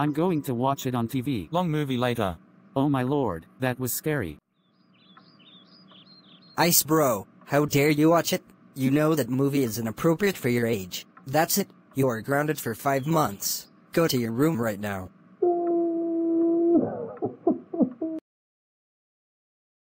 I'm going to watch it on TV. Long movie later. Oh my lord, that was scary. Ice bro, how dare you watch it? You know that movie is inappropriate for your age. That's it, you are grounded for 5 months. Go to your room right now.